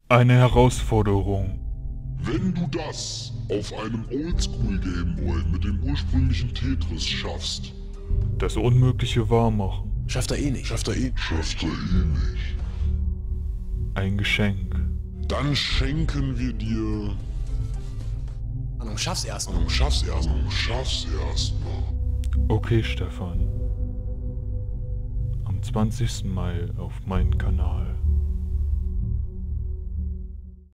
Eine Herausforderung. Wenn du das auf einem Oldschool Gameboy mit dem ursprünglichen Tetris schaffst, Das Unmögliche wahrmachen. Schafft er eh nicht. schafft er eh nicht. Ein Geschenk. Dann schenken wir dir... Ahnung, schaff's erst Du noch. schaff's erst mal. Okay, Stefan. Am 20. Mai auf meinen Kanal.